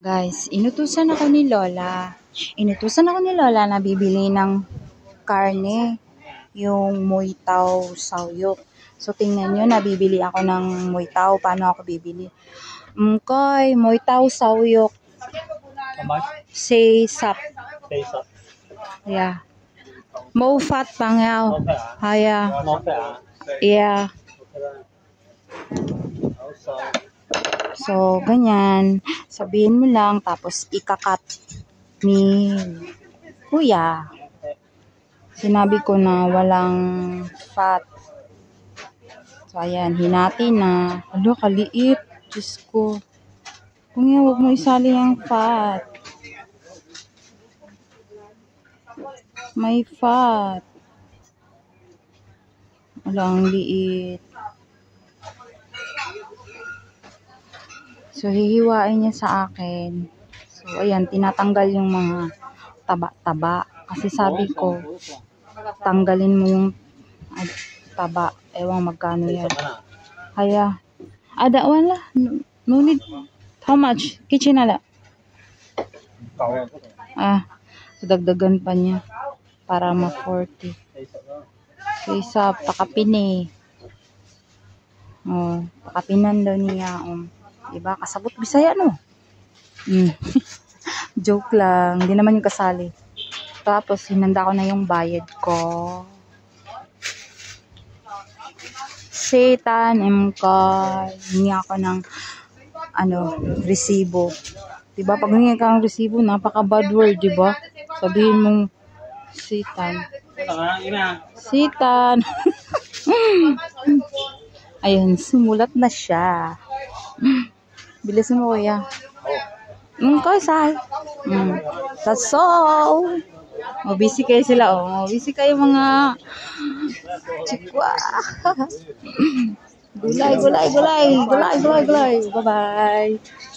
Guys, inutusan ako ni Lola. Na bibili ng karne, yung muitaw sawyok. So, tingnan nyo, nabibili ako ng muitaw. Paano ako bibili? Mkoy, muitaw sawyok. How much? Say sap. Face up. Yeah. Mo fat pang yaw. Okay. Haya. Okay. Yeah. So, ganyan. Sabihin mo lang, tapos ikakat ni Kuya. Sinabi ko na walang fat. So, ayan. Hinati na. Alo, kaliit. Diyos ko. Kung yan, huwag mo isali ang fat. May fat. Alo, ang liit. So, hihiwain niya sa akin. So, ayan, tinatanggal yung mga taba-taba. Kasi sabi ko, tanggalin mo yung taba. Ewan magkano yan. Kaya, that one lah. No need. How much? Kitchen ala. So dagdagan pa niya. Para ma-40. Kaysa pakapini. Oh, pakapinan daw niya. Diba? Kasabot Bisaya, no? Joke lang. Hindi naman yung kasali. Tapos, hinanda ko na yung bayad ko. Satan, hingi ako ng resibo. Diba? Pag hingi ka ng resibo, napaka-bad word, diba? Sabihin mong Satan. Satan. Ayun, sumulat na siya. Bilis mo, kuya. Kasay. That's all. Busy kayo sila, busy kayo mga chikwa. Gulay. Bye-bye.